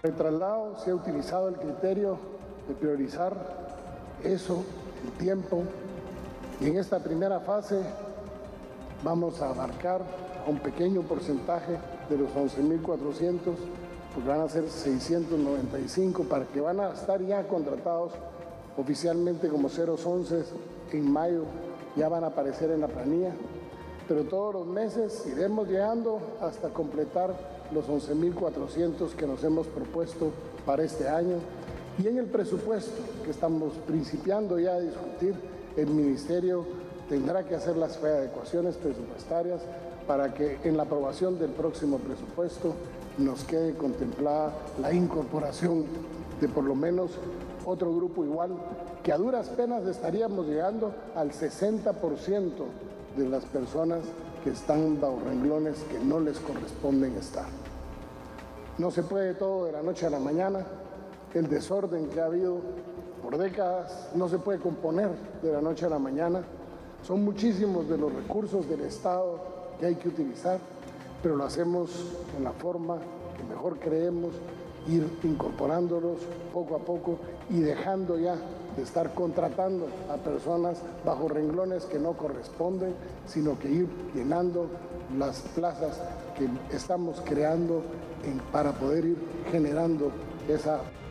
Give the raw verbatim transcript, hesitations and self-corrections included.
el traslado se ha utilizado el criterio de priorizar eso, el tiempo, y en esta primera fase vamos a abarcar a un pequeño porcentaje de los once mil cuatrocientos, porque van a ser seiscientos noventa y cinco, para que van a estar ya contratados oficialmente como cero once en mayo, ya van a aparecer en la planilla, pero todos los meses iremos llegando hasta completar los once mil cuatrocientos que nos hemos propuesto para este año. Y en el presupuesto que estamos principiando ya a discutir, el Ministerio tendrá que hacer las readecuaciones presupuestarias para que en la aprobación del próximo presupuesto nos quede contemplada la incorporación de por lo menos otro grupo igual, que a duras penas estaríamos llegando al sesenta por ciento de las personas que están bajo renglones que no les corresponden estar. No se puede todo de la noche a la mañana. El desorden que ha habido por décadas no se puede componer de la noche a la mañana. Son muchísimos de los recursos del Estado que hay que utilizar, pero lo hacemos en la forma que mejor creemos, ir incorporándolos poco a poco y dejando ya de estar contratando a personas bajo renglones que no corresponden, sino que ir llenando las plazas que estamos creando en, para poder ir generando esa